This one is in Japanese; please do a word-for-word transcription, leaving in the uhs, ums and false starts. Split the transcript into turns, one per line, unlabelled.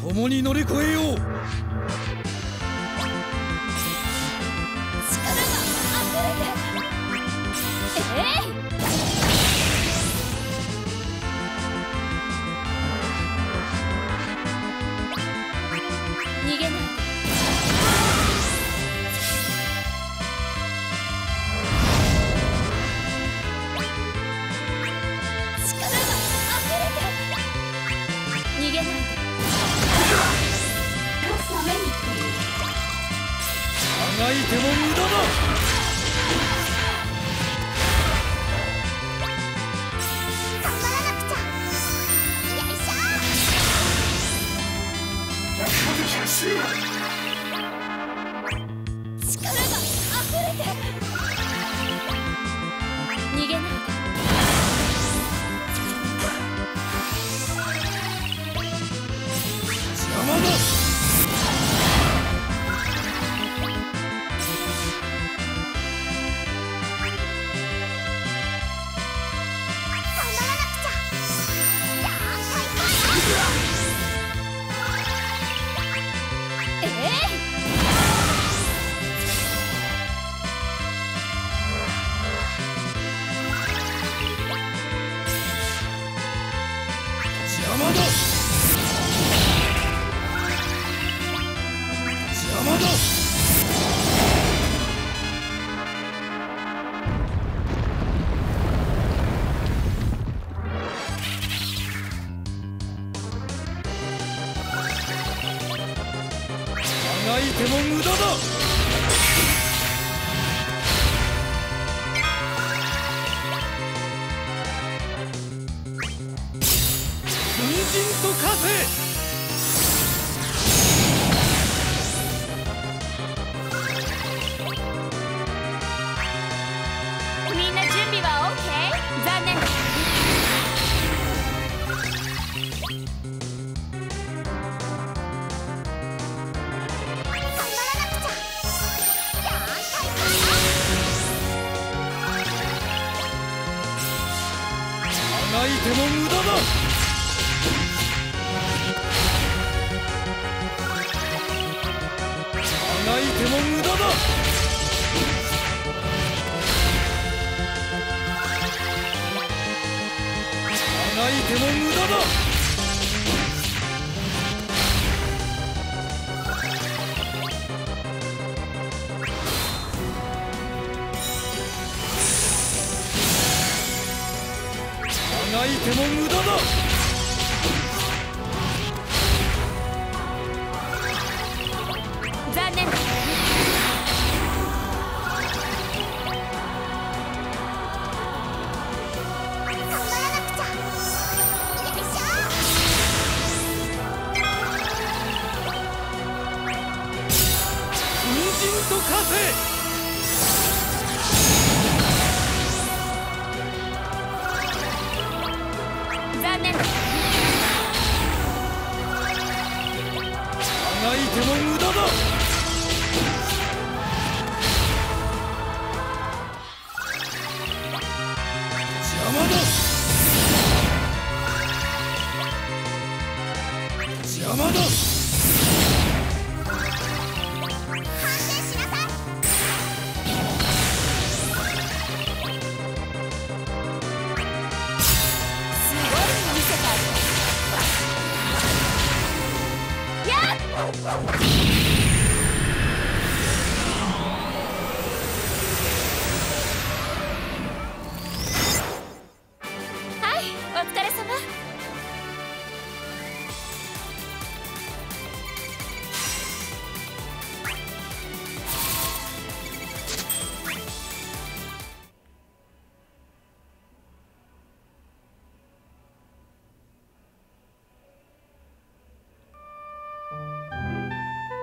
共に乗り越えよう。あがいても無駄だ。
頑張らなくちゃ。よいしょ。力が溢れて。逃げないで。
邪魔だ。邪魔だ。邪魔だ。あがいても無駄だ。粉塵と化せ。
みんな準備は オーケー？ 残念だ。
あがいても無駄だ。あがいても無駄だ。あがいても無駄だ。あがいても無駄だ。
残念だ。頑張らなくちゃ。よいしょ。
粉塵と化せ。
残念だ。
あがいても無駄だ。邪魔だ。邪魔だ。
反省しなさい。すごいの見せたよ。やっ